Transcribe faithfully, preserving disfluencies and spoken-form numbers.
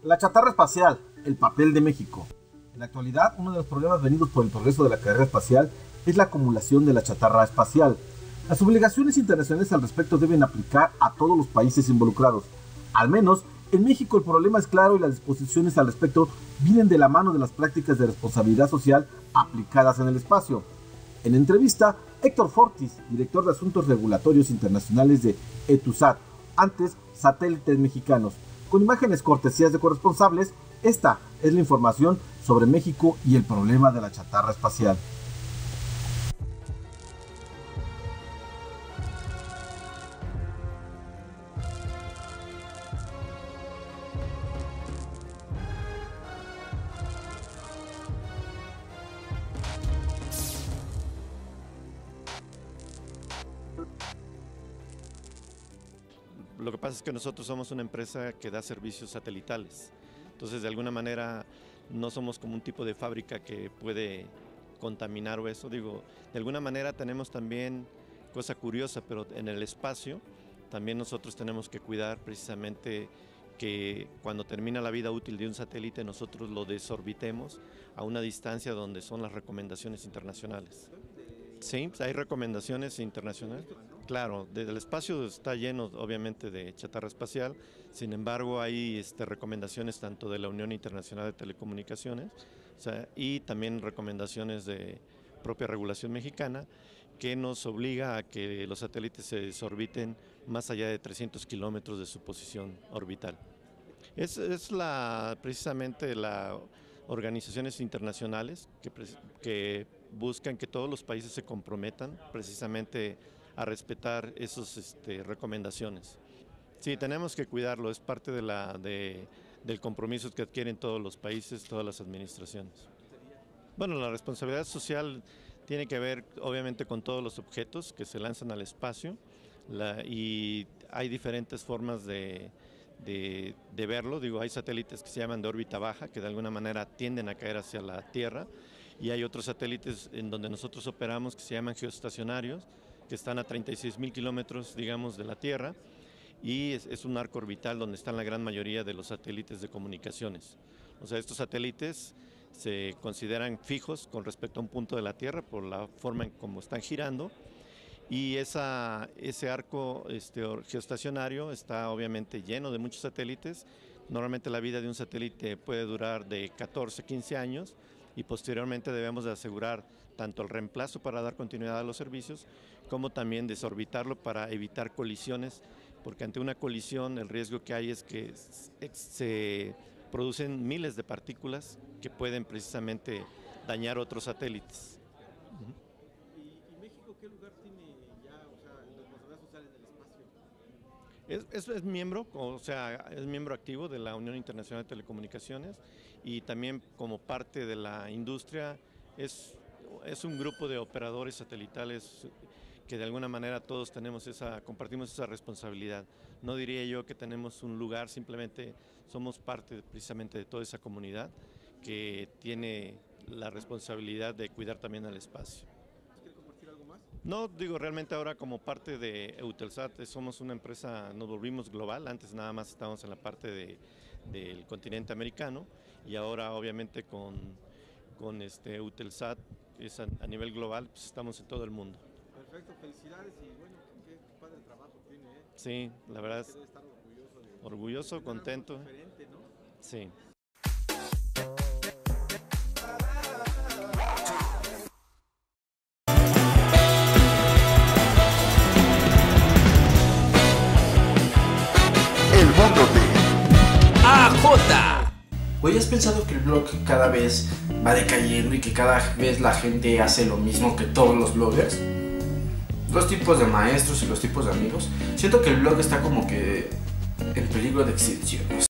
La chatarra espacial, el papel de México. En la actualidad, uno de los problemas venidos por el progreso de la carrera espacial es la acumulación de la chatarra espacial. Las obligaciones internacionales al respecto deben aplicar a todos los países involucrados. Al menos, en México el problema es claro y las disposiciones al respecto vienen de la mano de las prácticas de responsabilidad social aplicadas en el espacio. En entrevista, Héctor Fortis, director de Asuntos Regulatorios Internacionales de ETUSAT, antes Satélites Mexicanos. Con imágenes cortesías de corresponsables, esta es la información sobre México y el problema de la chatarra espacial. Lo que pasa es que nosotros somos una empresa que da servicios satelitales, entonces de alguna manera no somos como un tipo de fábrica que puede contaminar o eso, digo, de alguna manera tenemos también, cosa curiosa, pero en el espacio también nosotros tenemos que cuidar precisamente que cuando termina la vida útil de un satélite nosotros lo desorbitemos a una distancia donde son las recomendaciones internacionales. Sí, hay recomendaciones internacionales. Claro, desde el espacio está lleno obviamente de chatarra espacial, sin embargo hay este, recomendaciones tanto de la Unión Internacional de Telecomunicaciones, o sea, y también recomendaciones de propia regulación mexicana que nos obliga a que los satélites se desorbiten más allá de trescientos kilómetros de su posición orbital. Es, es la, precisamente las organizaciones internacionales que, que buscan que todos los países se comprometan precisamente a respetar esas este, recomendaciones. Sí, tenemos que cuidarlo, es parte de la, de, del compromiso que adquieren todos los países, todas las administraciones. Bueno, la responsabilidad social tiene que ver obviamente con todos los objetos que se lanzan al espacio la, y hay diferentes formas de, de, de verlo. Digo, hay satélites que se llaman de órbita baja, que de alguna manera tienden a caer hacia la Tierra, y hay otros satélites en donde nosotros operamos que se llaman geoestacionarios, que están a treinta y seis mil kilómetros, digamos, de la Tierra, y es, es un arco orbital donde están la gran mayoría de los satélites de comunicaciones. O sea, estos satélites se consideran fijos con respecto a un punto de la Tierra por la forma en cómo están girando, y esa, ese arco este, geoestacionario está obviamente lleno de muchos satélites. Normalmente la vida de un satélite puede durar de catorce a quince años, y posteriormente debemos de asegurar tanto el reemplazo para dar continuidad a los servicios, como también desorbitarlo para evitar colisiones, porque ante una colisión el riesgo que hay es que se producen miles de partículas que pueden precisamente dañar otros satélites. Uh-huh. ¿Y, ¿Y México qué lugar tiene ya, o sea, en responsabilidad social en el espacio? Es, es, es miembro, o sea, es miembro activo de la Unión Internacional de Telecomunicaciones, y también como parte de la industria es, es un grupo de operadores satelitales que de alguna manera todos tenemos esa, compartimos esa responsabilidad. No diría yo que tenemos un lugar, simplemente somos parte precisamente de toda esa comunidad que tiene la responsabilidad de cuidar también al espacio. ¿Quieres compartir algo más? No, digo, realmente ahora como parte de Eutelsat somos una empresa, nos volvimos global, antes nada más estábamos en la parte de, del continente americano, y ahora obviamente con, con este Eutelsat es a, a nivel global, pues estamos en todo el mundo. Perfecto, felicidades y bueno, qué padre trabajo tiene, ¿eh? Sí, la verdad es estar orgulloso, de, orgulloso, de contento. Diferente, ¿no? Sí. El mundo de A J. Oye, ¿has pensado que el blog cada vez va decayendo y que cada vez la gente hace lo mismo que todos los bloggers? Los tipos de maestros y los tipos de amigos. Siento que el blog está como que en peligro de extinción.